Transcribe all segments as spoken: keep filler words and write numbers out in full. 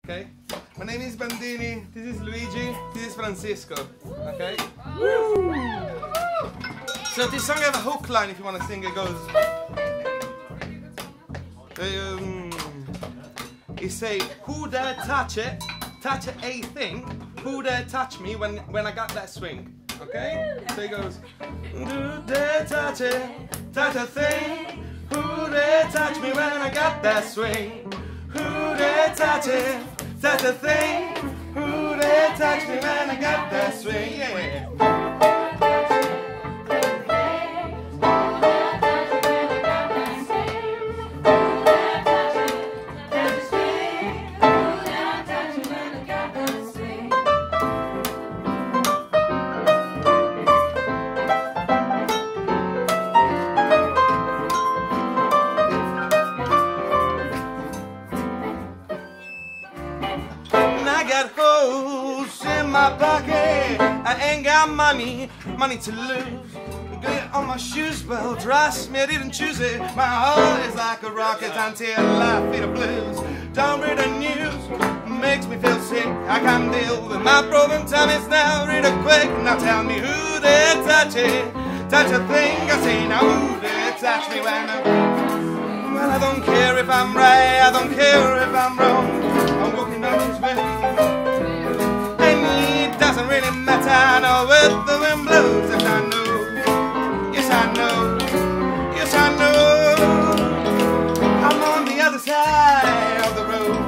okay? My name is Bandini, this is Luigi, this is Francisco, okay? So this song has a hook line if you want to sing. It goes... Um, it say, who dare touch it, touch a thing, who dare touch me when, when I got that swing, okay? So it goes, who dare touch it, touch a thing, who dare touch me when I got that swing, who dare touch it, touch a thing, who dare touch me when I got that swing, yeah. My pocket, I ain't got money, money to lose. Get on my shoes, well, trust me, I didn't choose it. My heart is like a rocket until I feel the blues. Don't read the news, makes me feel sick. I can't deal with my problem, time is now, read it quick. Now tell me who dare touch it, touch a thing. I say now who dare touch me when I'm... Well, I don't care if I'm right, I don't care if I'm wrong. I'm walking down this way. Doesn't really matter, I know what the wind blows. Yes, I know, yes, I know, yes, I know. I'm on the other side of the road.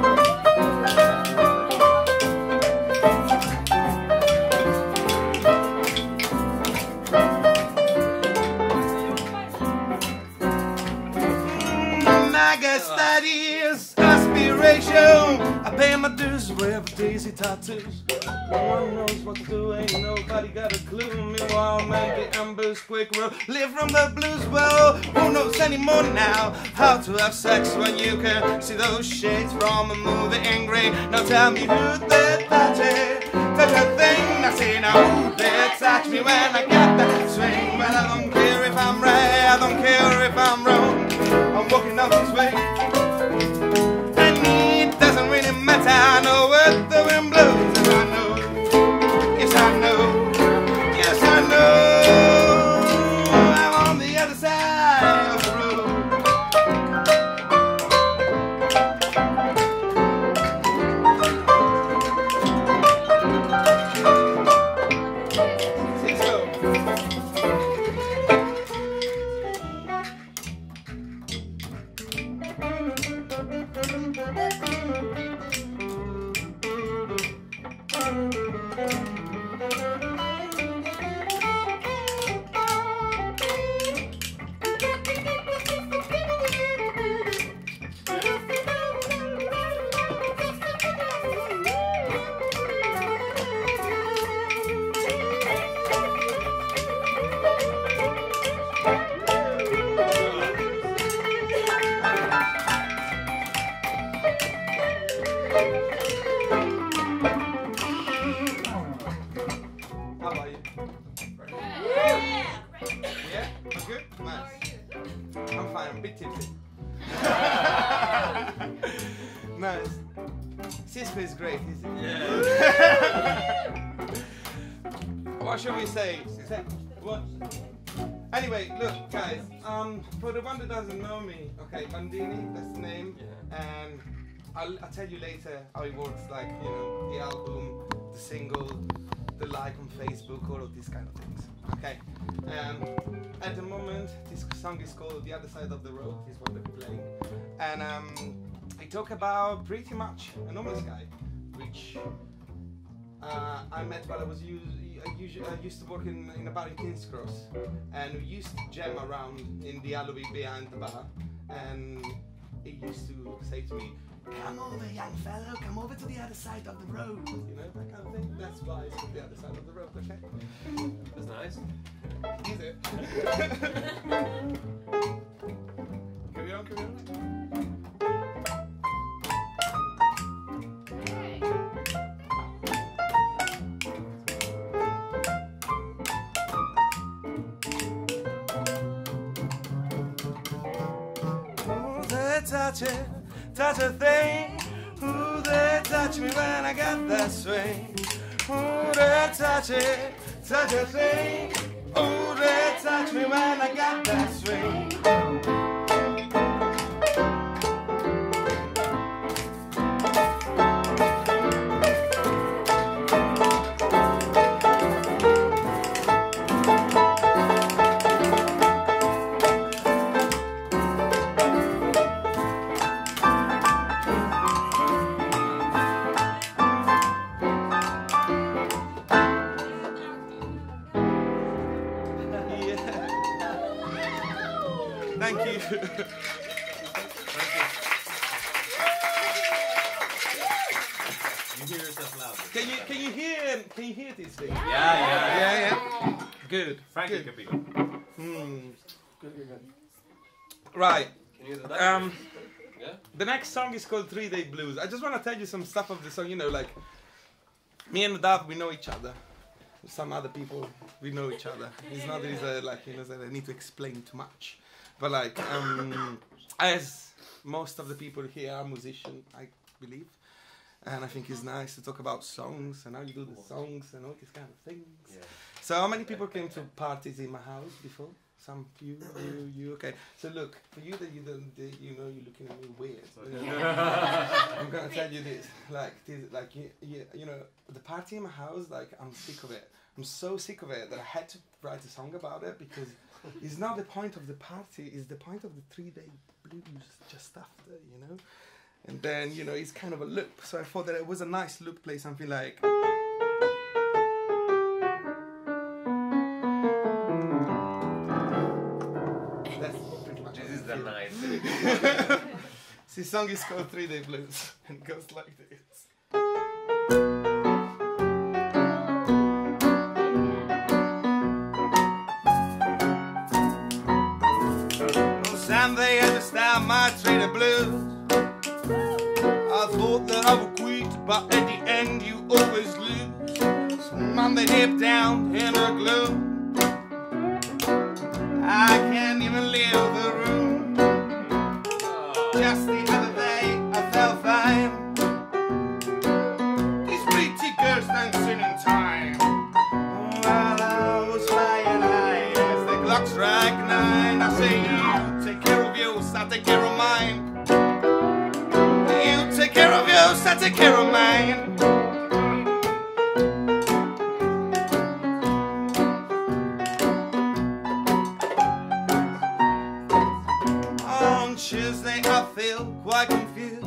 Mm, I guess that is aspiration. I pay my dues, wear daisy tattoos. No one knows what to do, ain't nobody got a clue. Meanwhile, man, the ambush quick road. Live from the blues, well, who knows anymore now how to have sex when you can see those shades from a movie angry. Now tell me who dare touch it, touch a thing. I say now who dare touch me when I got that swing. Well, I don't care if I'm right, I don't care if I'm wrong. I'm walking up this way, and it doesn't really matter. I know what the wind blows, and I know. Yes, I know, yes, I know, I'm on the other side of the road. Cisco. Nice. Cisco is great, isn't he? Yeah. What should we say? What? Anyway, look, guys. Um, for the one that doesn't know me, okay, Bandini, that's the name, yeah. And I'll, I'll tell you later how it works. Like, you know, the album, the single, the like on Facebook, all of these kind of things. Okay. Um, at the moment, this song is called "The Other Side of the Road." Is what we're playing, and um. I talk about pretty much an homeless guy, which uh, I met while I was used. I, usually, I used to work in, in a bar in King's Cross, and we used to jam around in the alleyway behind the bar. And he used to say to me, "Come over, young fellow, come over to the other side of the road." You know, that kind of thing. That's why it's the other side of the road. Okay, that's nice. Is it? Carry on, carry on. Touch it, touch a thing. Ooh, they touch me when I got that swing. Ooh, they touch it, touch a thing. Ooh, they touch me when I got that swing. Thank you. You hear yourself loudly. Can you can you hear can you hear these things? Yeah, yeah, Yeah, yeah. Good. Frankie Good. could be. Hmm. Good, good, good. Right. Can you hear that? Um. Yeah? The next song is called Three Day Blues. I just want to tell you some stuff of the song. You know, like me and Dad, we know each other. Some other people, we know each other. It's not that it's a, like you know that I need to explain too much. But like, um, as most of the people here are musicians, I believe, and I think it's nice to talk about songs and how you do the songs and all these kind of things. Yeah. So how many people came to parties in my house before? Some few, you, you, okay. So look, for you that you don't, the, you know, you're looking at me weird. You know, I'm gonna tell you this, like, this, like you, you, you know, the party in my house, like, I'm sick of it. I'm so sick of it that I had to write a song about it because it's not the point of the party, it's the point of the three-day blues just after, you know? And then, you know, it's kind of a loop. So I thought that it was a nice loop, play something like... That's pretty much This what is I the feel. night. This song is called Three Day Blues and it goes like this. Sunday I just start my three day blues. I thought that I would quit, but at the end you always lose. So Monday deep down in the gloom, I can't even leave the room. Just the other day I felt fine. These pretty girls dancing in time. While I was flying high as the clock strike nine, I say you take care of yours, I take care of mine. You take care of yours, I take care of mine. On Tuesday I feel quite confused.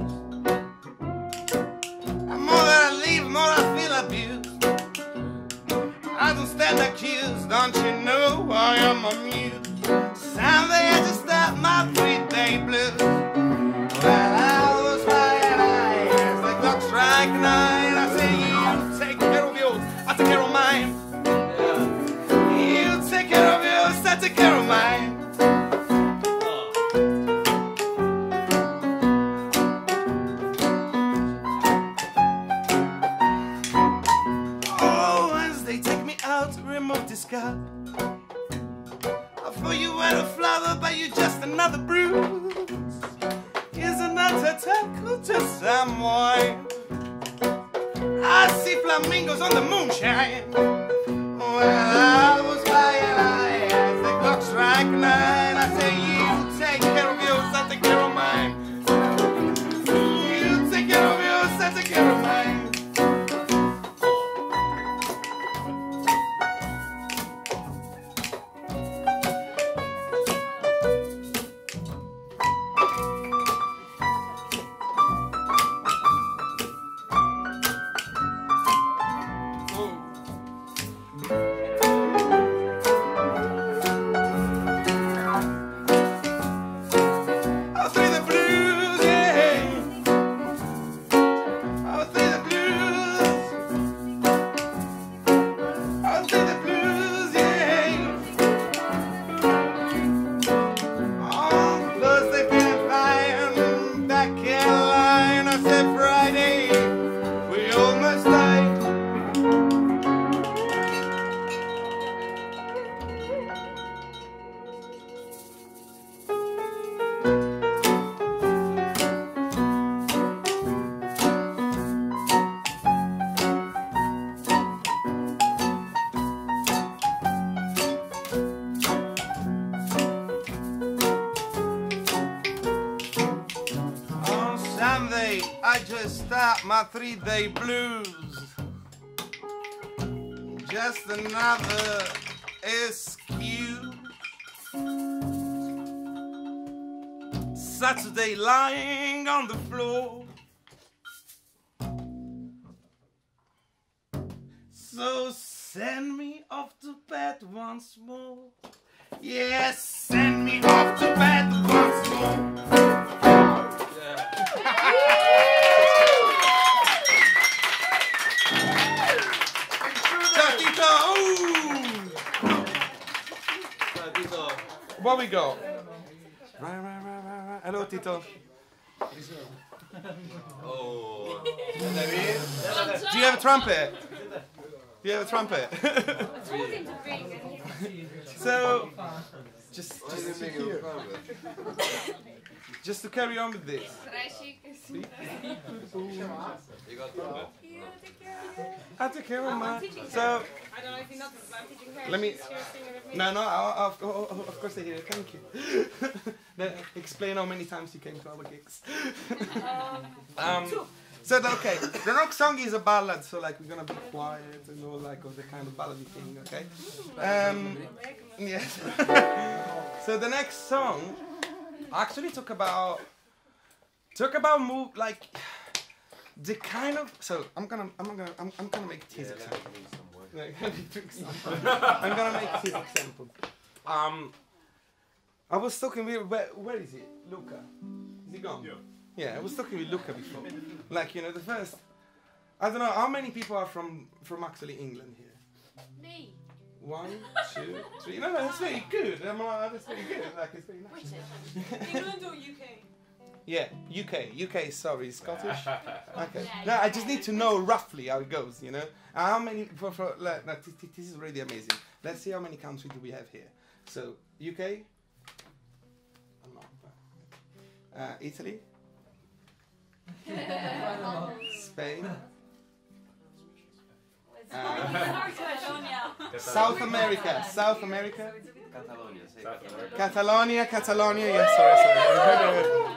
The more that I leave, the more I feel abused. I don't stand accused, don't you know I am amused. Sunday I just start my three-day blues. Well, I was flying high as the clock strike nine. I say you take care of yours, I take care of mine. You take care of yours, I take care of mine. Oh, Wednesday take me out to remove this scar. I thought you were a flower, but you're just another bruise. Here's another tackle to someone. I see flamingos on the moonshine. Well, I was flying high as the clock strike nine. I say you take care of yours, I take care of mine. You take care of yours, I take care of mine. I just start my three-day blues. Just another excuse. Saturday lying on the floor. So send me off to bed once more. Yes, send me off to bed once more. Ciao, Tito. Ciao, Tito. What we got? Right, right, right, right, right. Hello, Tito. Oh. Do you have a trumpet? Do you have a trumpet? So, just, just, to here. Just to carry on with this. You got trumpet? I take care of my. So, I don't know if you noticed, but I'm teaching her. let me. She's here singing with me. No, no. I, I, oh, oh, of course I hear it. Thank you. Then explain how many times you came to our gigs. um, so the, okay, the next song is a ballad. So like we're gonna be quiet and all like all the kind of ballady thing. Okay. Um, yes. So the next song actually talk about talk about move like. The kind of so I'm gonna I'm gonna I'm, I'm gonna make this Yeah, example. some I'm gonna make this example. Um, I was talking with where where is he? Luca. Is he gone? Yeah. Yeah, I was talking with Luca before. Like you know the first. I don't know how many people are from from actually England here. Me. One, two, three. No, no, that's very good. I'm like, that's very good. Like it's very nice. England or U K? Yeah, U K. U K, sorry, Scottish. Okay. No, I just need to know roughly how it goes, you know? How many, for, for, like, no, this, this is really amazing. Let's see how many countries do we have here. So, U K? I'm not, uh, Italy? Spain? Uh, South America, South America? Catalonia, say Catalonia. Catalonia, Catalonia, yes, sorry, sorry.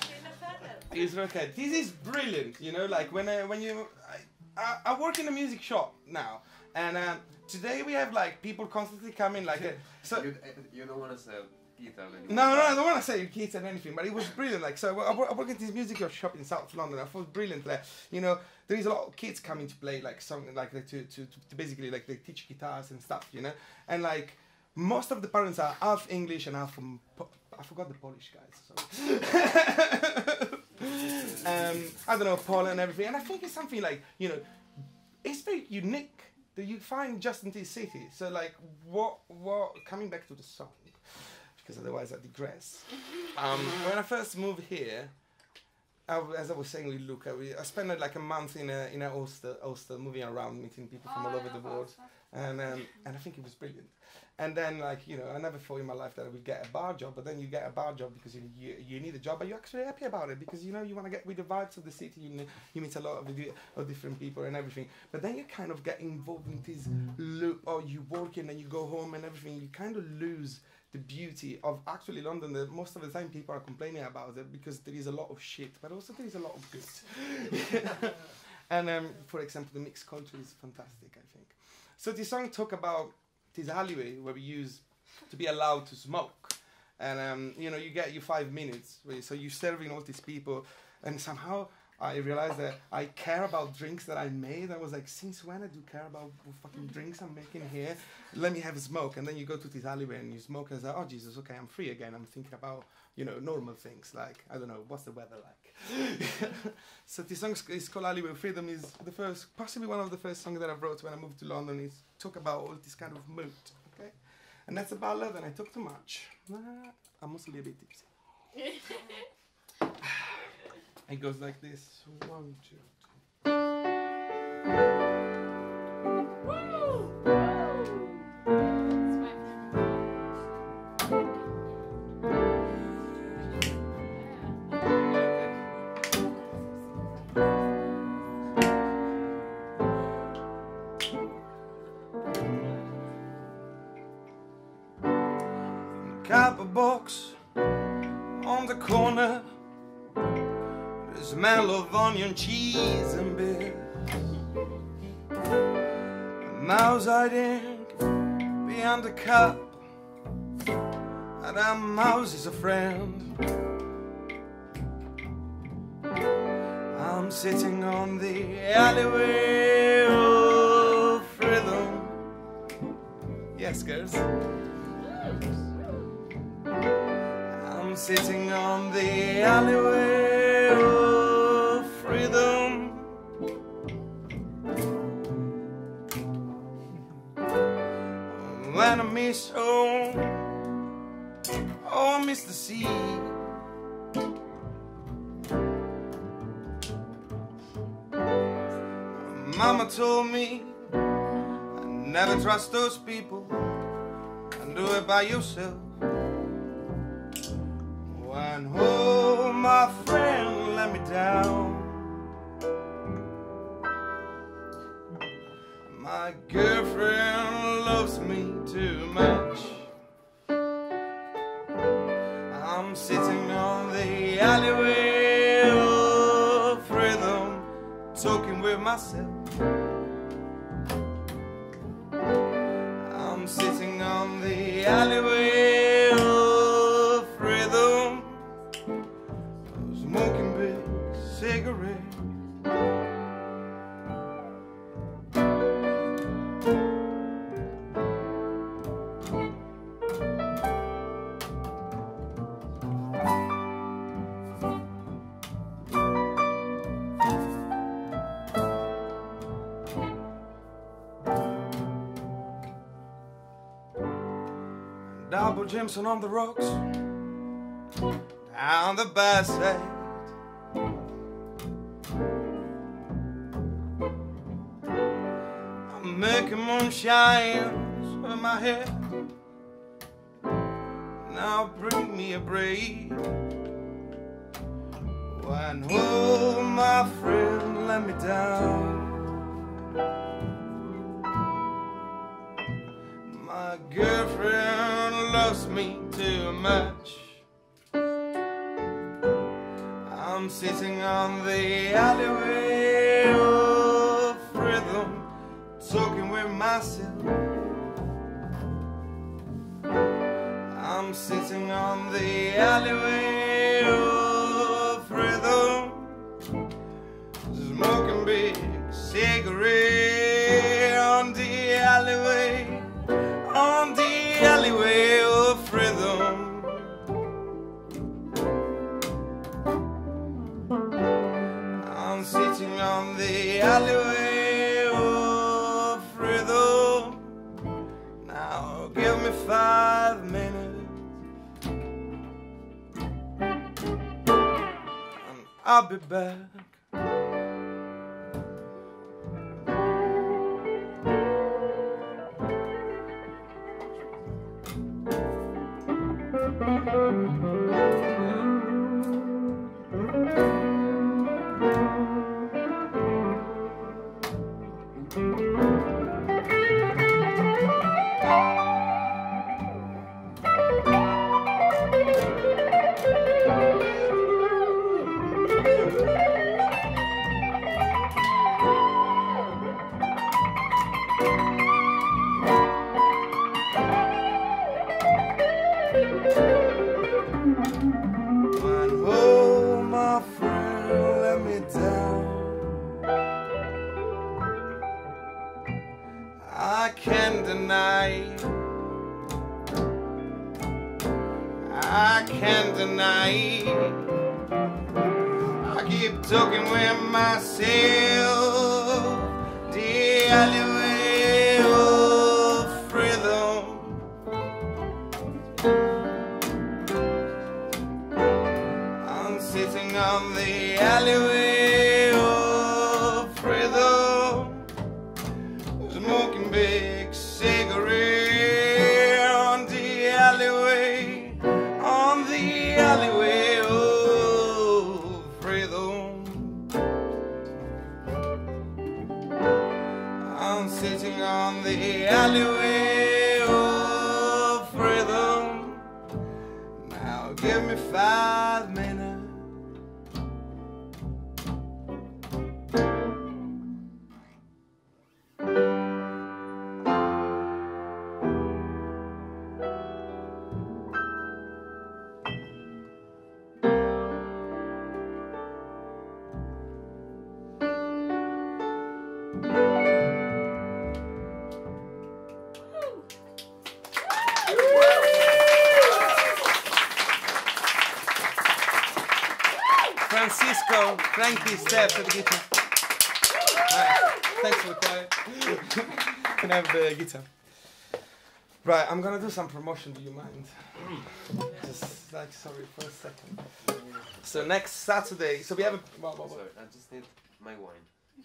Israel, okay. This is brilliant, you know, like when I, when you, I, I, I work in a music shop now, and um, today we have like people constantly coming like, a, so. You, you don't want to sell guitar anymore. No, no, I don't want to say kids and anything, but it was brilliant. Like, so I work, I work at this music shop in South London. I thought it was brilliant. Like, you know, there is a lot of kids coming to play like something like to, to, to basically like they teach guitars and stuff, you know, and like most of the parents are half English and half from. I forgot the Polish guys. Sorry. um, I don't know, Poland and everything, and I think it's something like you know, it's very unique that you find just in this city. So like, what, what? Coming back to the song. Because otherwise I digress. Um, when I first moved here, I, as I was saying with Luca, we, I spent like a month in a in a Ulster, Ulster, moving around, meeting people from Oh, all over yeah, the world, Ulster. and um, and I think it was brilliant. And then like you know, I never thought in my life that I would get a bar job, but then you get a bar job because you you, you need a job, but you're actually happy about it because you know you want to get with the vibes of the city. You you meet a lot of the, of different people and everything, but then you kind of get involved in this loop, or you work in and you go home and everything. You kind of lose the beauty of actually London. That most of the time people are complaining about it because there is a lot of shit, but also there is a lot of good. And um, for example, the mixed culture is fantastic, I think. So this song talk about this alleyway where we use to be allowed to smoke, and um, you know you get your five minutes, really. So you're serving all these people, and somehow I realized that I care about drinks that I made. I was like, since when I do care about fucking drinks I'm making here? Let me have a smoke. And then you go to this alleyway and you smoke and it's like, oh Jesus, okay, I'm free again. I'm thinking about, you know, normal things like, I don't know, what's the weather like? So this song is called Alleyway Freedom. Is the first, possibly one of the first songs that I wrote when I moved to London. Is talk about all this kind of mood, okay? And that's a ballad and I talk too much. Nah, I'm mostly a bit tipsy. It goes like this. One, two, three. Cardboard box on the corner. smell of onion, cheese and beer. Mouse-eyed ink beyond the cup, and that mouse is a friend. I'm sitting on the alleyway of rhythm. Yes, girls. I'm sitting on the alleyway of freedom. When I miss home, oh, I miss the sea. Mama told me never trust those people and do it by yourself. When oh, my friend let me down, my girlfriend loves me too much. I'm sitting on the alleyway of rhythm, talking with myself. I'm sitting on the alleyway of rhythm, smoking big cigarette. Double Jimson on the rocks, down the backside. I'm making moonshine with my head. Now bring me a break. When oh, my friend let me down, my girlfriend loves me too much. I'm sitting on the alleyway of rhythm, talking with myself. I'm sitting on the alleyway of rhythm, smoking big cigarette on the alleyway, on the alleyway of rhythm. I'm sitting on the alleyway of rhythm. Now give me five minutes and I'll be back. I can't deny, I can't deny, I keep talking with myself, the alleyway of rhythm. I'm sitting on the alleyway of rhythm, smoking big cigarette on the alleyway, on the alleyway of rhythm. I'm sitting on the alleyway of rhythm. Now give me five minutes Frankie steps at the guitar. Right. Thanks for the choir. Can I have the guitar? Right, I'm gonna do some promotion. Do you mind? Just like, sorry for a second. So next Saturday, so we have a. Well, well, well. Sorry, I just need my wine.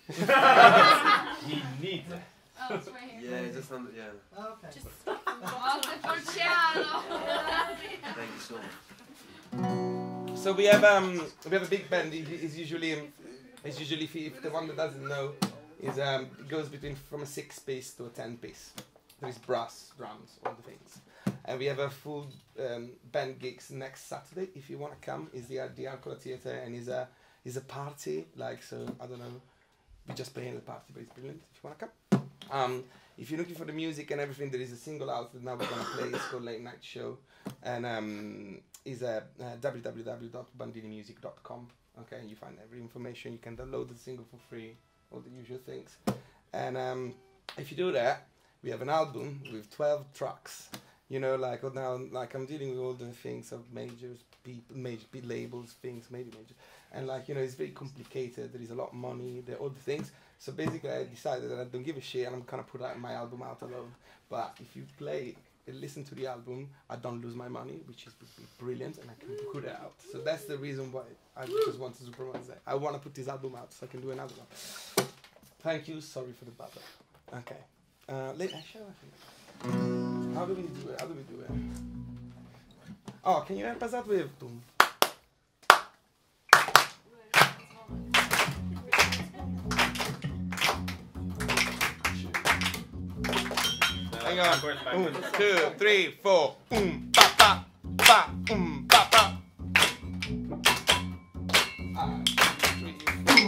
He needs it. Oh, it's right here. Yeah, just on the, yeah. Okay. Just Porciano. Thank you so much. So we have um we have a big band. It's usually it's usually if, if the one that doesn't know is um it goes between from a six piece to a ten piece. There is brass, drums, all the things, and we have a full um, band gigs next Saturday. If you want to come, is the the Ancora Theatre and is a is a party like so I don't know. We just play in the party, but it's brilliant. If you want to come. Um, if you're looking for the music and everything, there is a single out that now we're gonna play. It's called Late Night Show, and um, is a uh, w w w dot bandini music dot com. Okay, you find every information. You can download the single for free, all the usual things. And um, if you do that, we have an album with twelve tracks. You know, like oh, now, like I'm dealing with all the things of majors, people, major big labels, things, maybe major, and like you know, it's very complicated. There is a lot of money, there all the things. So basically, I decided that I don't give a shit, and I'm gonna put out my album out alone. But if you play and listen to the album, I don't lose my money, which is brilliant, and I can put it out. So that's the reason why I just wanted to promote that. I want to put this album out, so I can do another one. Thank you. Sorry for the bother. Okay. Uh, let I show. I think. How do we do it? How do we do it? Oh, can you help us out with? Hang on. Um, two, three, four. Um, pa, pa, pa, um, pa, pa. Ah, three, four.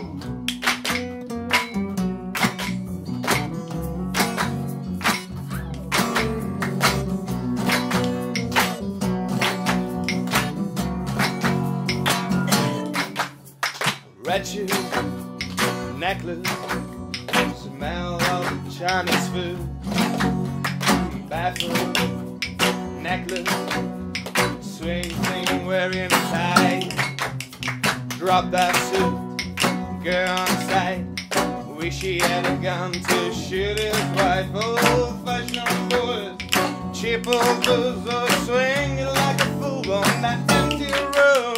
Red shoes, necklace, smell of Chinese food. Bathroom, necklace, swing thing wearing a tie. Drop that suit, girl on sight. Wish he had a gun to shoot his wife. Old-fashioned boys, cheap old booze, or swing like a fool on that empty road.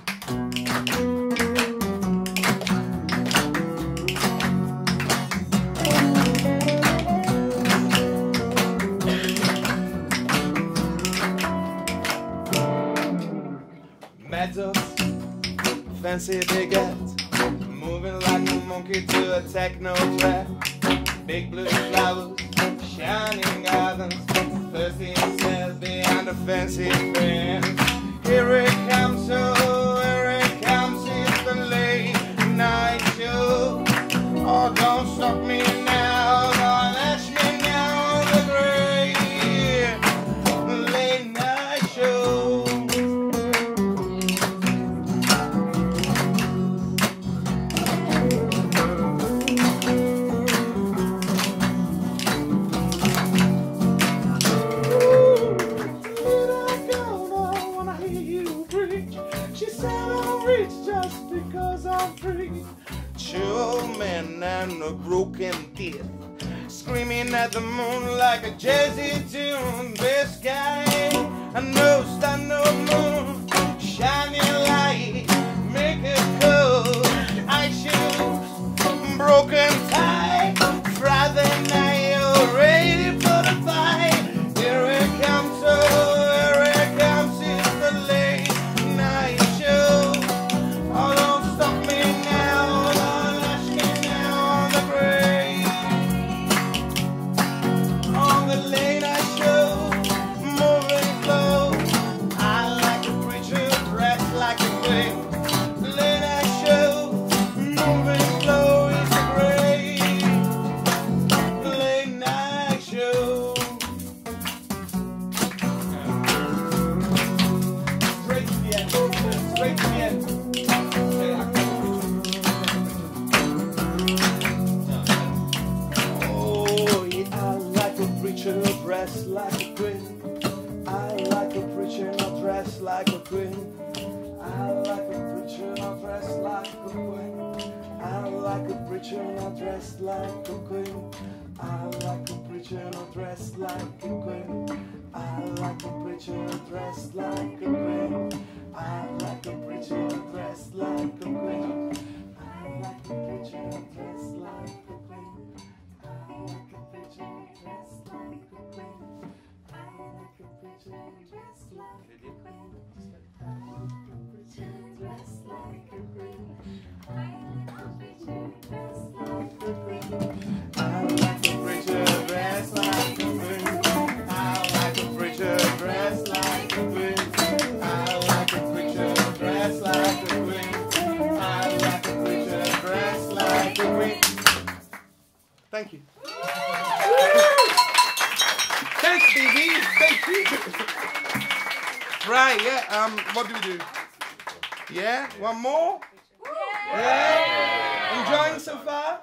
Fancy baguette, moving like a monkey to a techno track. Big blue flowers, shining gardens, thirsty says behind a fancy frame. Here it comes, oh, here it comes, it's the late night show. Oh, don't stop me now, don't lash me now on the great late night show. And a broken teeth, screaming at the moon like a jazzy tune. This guy, I know star, no moon, shining light, make it cold. I shoes, broken tie, Friday night, you're ready for the fight. Here it comes, oh, here it comes, it's the late night show. Oh, don't stop me now. Dressed like a queen. I like a preacher not dressed like a queen. I like a preacher not dressed like a queen. preacher not dressed like a queen. I like a preacher not dressed like a queen. I like a preacher dressed like a queen. I like a preacher dressed like a queen. I like a preacher dressed like a queen. I like a preacher dressed like a queen. I like a preacher dressed like a queen. I like a preacher dressed like a queen. I like a preacher dressed like a queen. I like a preacher dressed like a queen. I like a preacher dressed like a queen. I like a preacher dressed like a queen. I like a preacher dressed like a queen. Thank you. Thanks, B B. Thank you. Right, yeah. Um, what do we do? Yeah, one more. Yeah. Enjoying so far?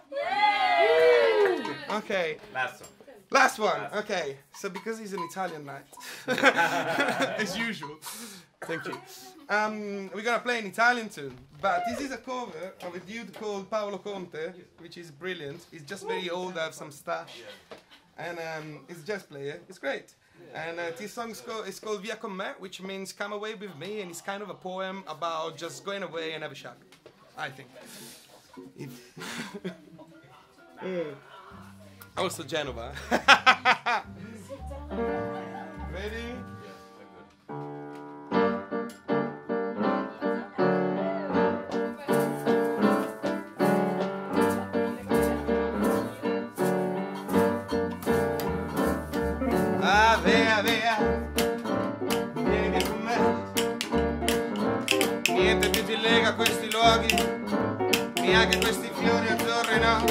Okay. Last one. Last one. Okay. So because it's an Italian night, as usual. Thank you. Um, we're gonna play an Italian tune, but this is a cover of a dude called Paolo Conte, which is brilliant. He's just very old, I have some stash, and um, he's a jazz player. It's great. And uh, this song is called, is called Via con me, which means come away with me, and it's kind of a poem about just going away and have a shag, I think. If also Genova. Ready? Ah, via, via, vieni via con me. Niente più ti lega a questi luoghi, neanche questi fiori azzurri, no.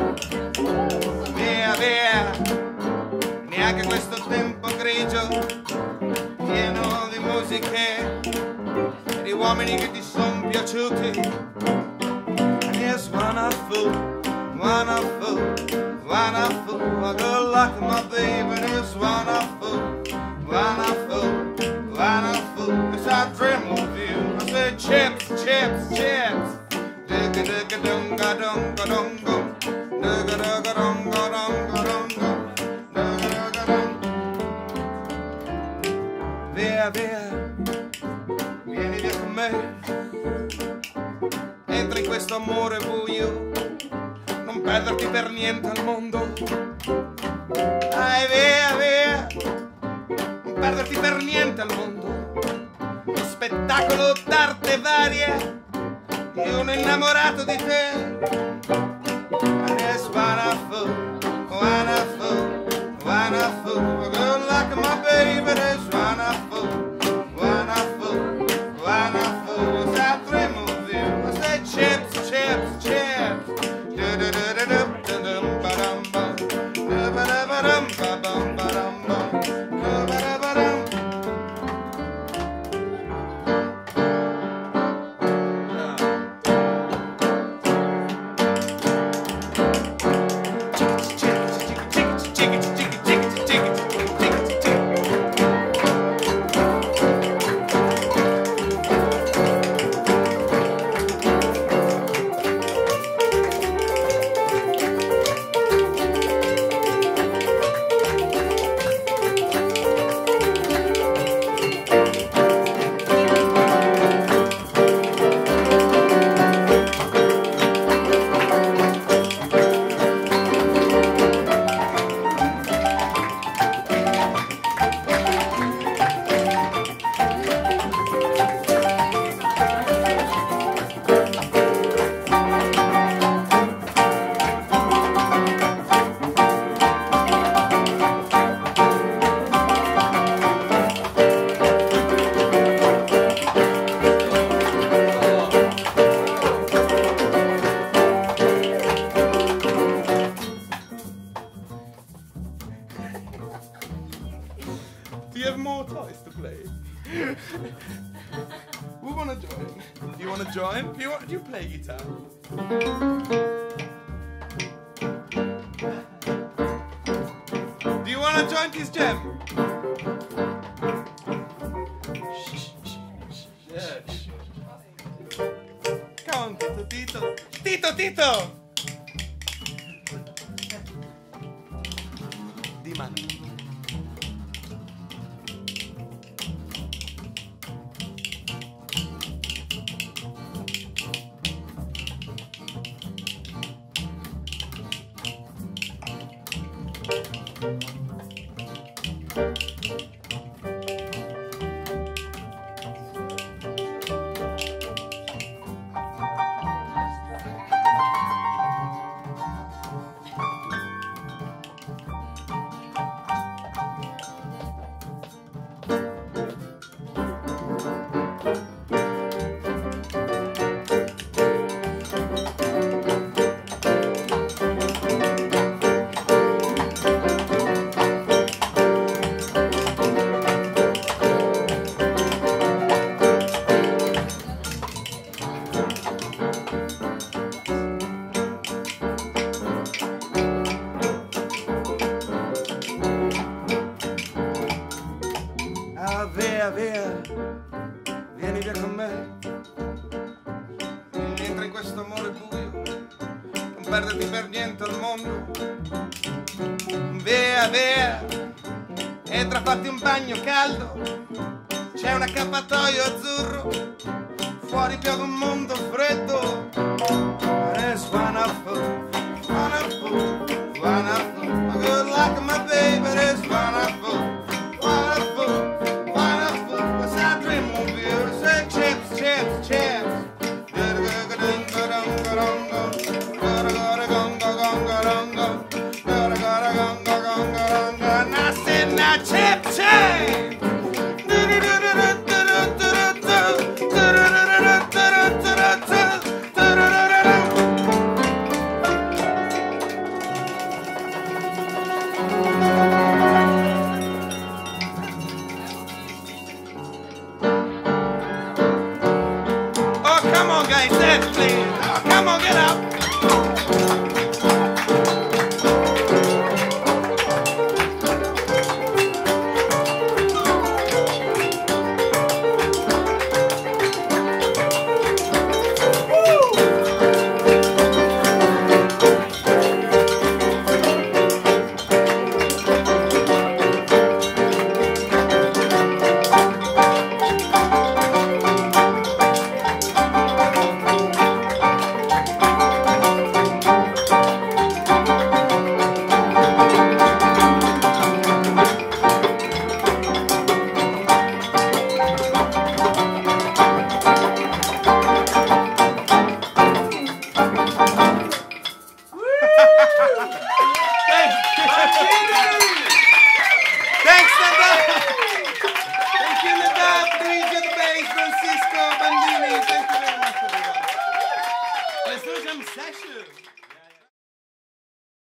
Via, via, neanche questo tempo grigio, pieno di musiche e di uomini che ti son piaciuti. And yes, wonderful, wonderful, wonderful. A girl like my baby is wonderful, wonderful, wonderful. As I dream of you, I say chips, chips, chips. Digga digga dunga dunga dunga. Digga digga dunga dunga dunga. Digga digga dunga. Via, via, vieni via con me. Entra in questo amore buio, non perderti per niente al mondo. Dai, via, via, non perderti per niente al mondo. Lo spettacolo d'arte varia di un innamorato di te. And it's wonderful, wonderful, wonderful. A girl like my baby is wonderful, wonderful, wonderful. As I dream of you, I say chips, chips, chips. Do you have more toys to play? We want to join. Do you want to join? Do you, want, do you play guitar? Do you want to join this jam? Come on, Tito, Tito. Tito, Tito! mano. Via, via, vieni via con me, entra in questo amore buio, non perderti per niente al mondo. Via, via, entra a farti un bagno caldo, c'è un accappatoio azzurro, fuori piove un mondo freddo. It's wonderful, wonderful, wonderful, good luck, my